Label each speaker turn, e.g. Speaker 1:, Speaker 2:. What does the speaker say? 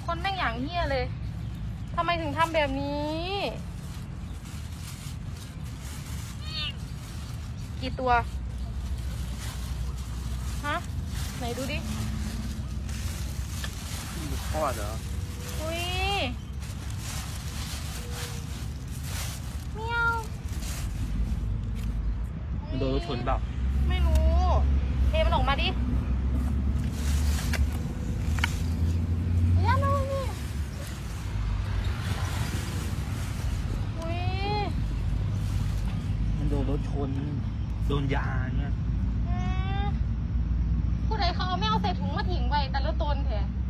Speaker 1: คนแม่งอย่างเหี้ยเลยทำไมถึงทำแบบนี้กี่ตัวฮะไหนดูดิ
Speaker 2: มันทอดเหรอ
Speaker 1: อุ้ยเมียว
Speaker 2: มันโดนรถชนเปล่า
Speaker 1: ไม่รู้เทมันออกมาดิเนี่ยมานี่อุ้ย
Speaker 2: มันโดนรถชนโดนยาเนี่ย
Speaker 1: ผู้ใดเขาเอาไม่เอาใส่ถุงมาทิ้งไว้แต่ละตนแท้